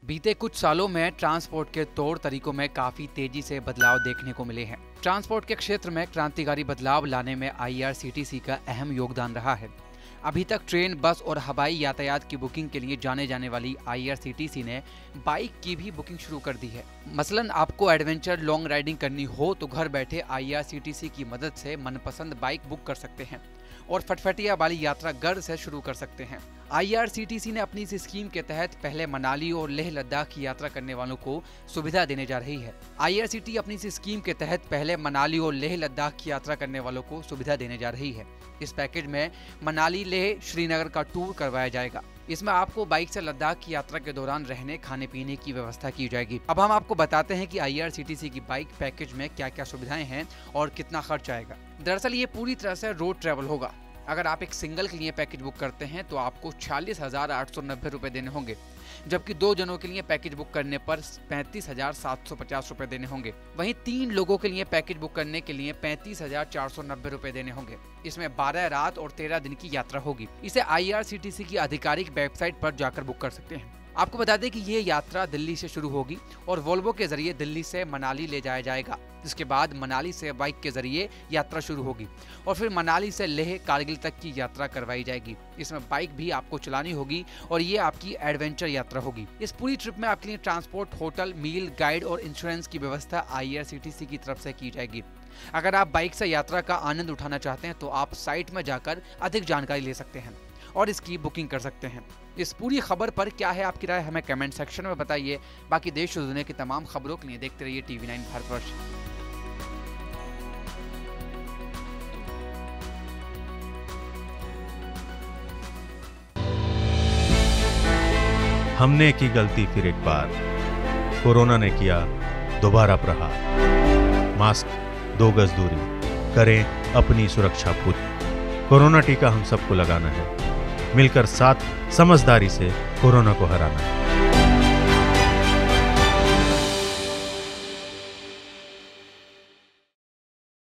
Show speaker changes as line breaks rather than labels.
बीते कुछ सालों में ट्रांसपोर्ट के तौर तरीकों में काफी तेजी से बदलाव देखने को मिले हैं। ट्रांसपोर्ट के क्षेत्र में क्रांतिकारी बदलाव लाने में आईआरसीटीसी का अहम योगदान रहा है। अभी तक ट्रेन, बस और हवाई यातायात की बुकिंग के लिए जाने जाने वाली आईआरसीटीसी ने बाइक की भी बुकिंग शुरू कर दी है। मसलन आपको एडवेंचर लॉन्ग राइडिंग करनी हो तो घर बैठे आईआरसीटीसी की मदद से मनपसंद बाइक बुक कर सकते हैं और फटफटिया वाली यात्रा घर से शुरू कर सकते हैं। आईआरसीटीसी ने अपनी इस स्कीम के तहत पहले मनाली और लेह लद्दाख की यात्रा करने वालों को सुविधा देने जा रही है। आईआरसीटीसी अपनी इस स्कीम के तहत पहले मनाली और लेह लद्दाख की यात्रा करने वालों को सुविधा देने जा रही है। इस पैकेज में मनाली, लेह, श्रीनगर का टूर करवाया जाएगा। इसमें आपको बाइक से लद्दाख की यात्रा के दौरान रहने, खाने पीने की व्यवस्था की जाएगी। अब हम आपको बताते हैं कि आईआरसीटीसी की बाइक पैकेज में क्या क्या सुविधाएं हैं और कितना खर्च आएगा। दरअसल ये पूरी तरह से रोड ट्रैवल होगा। अगर आप एक सिंगल के लिए पैकेज बुक करते हैं तो आपको 46,890 रुपये देने होंगे, जबकि 2 जनों के लिए पैकेज बुक करने पर 35,750 रुपये देने होंगे। वहीं 3 लोगों के लिए पैकेज बुक करने के लिए 35,490 रुपये देने होंगे। इसमें 12 रात और 13 दिन की यात्रा होगी। इसे आईआरसीटीसी की आधिकारिक वेबसाइट पर जाकर बुक कर सकते हैं। आपको बता दें कि ये यात्रा दिल्ली से शुरू होगी और वोल्वो के जरिए दिल्ली से मनाली ले जाया जाएगा। इसके बाद मनाली से बाइक के जरिए यात्रा शुरू होगी और फिर मनाली से लेह, कारगिल तक की यात्रा करवाई जाएगी। इसमें बाइक भी आपको चलानी होगी और ये आपकी एडवेंचर यात्रा होगी। इस पूरी ट्रिप में आपके लिए ट्रांसपोर्ट, होटल, मील, गाइड और इंश्योरेंस की व्यवस्था आईआरसीटीसी की तरफ से की जाएगी। अगर आप बाइक से यात्रा का आनंद उठाना चाहते हैं तो आप साइट में जाकर अधिक जानकारी ले सकते हैं और इसकी बुकिंग कर सकते हैं। इस पूरी खबर पर क्या है आपकी राय, हमें कमेंट सेक्शन में बताइए। बाकी देश और दुनिया की तमाम खबरों के लिए देखते रहिए TV9 भारतवर्ष।
हमने की गलती फिर एक बार, कोरोना ने किया दोबारा प्रहार। मास्क, 2 गज दूरी, करें अपनी सुरक्षा पूरी। कोरोना टीका हम सबको लगाना है, मिलकर साथ समझदारी से कोरोना को हराना है।